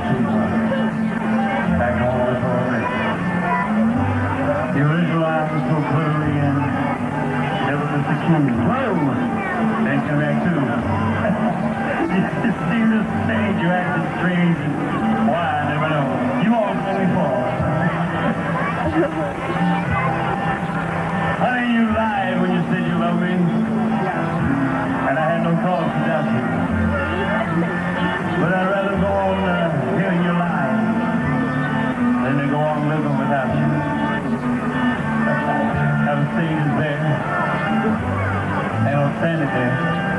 back home with her. The original album so clearly and never was the key. Whoa! Mention that too. You see this stage, you're acting strange and why, I never know. You all know me for. Honey, you lied when you said you loved me. And I had no cause to doubt you. But I'd rather go on hearing you lie than to go on living without you. Have a stage is there. And I'll stand it there.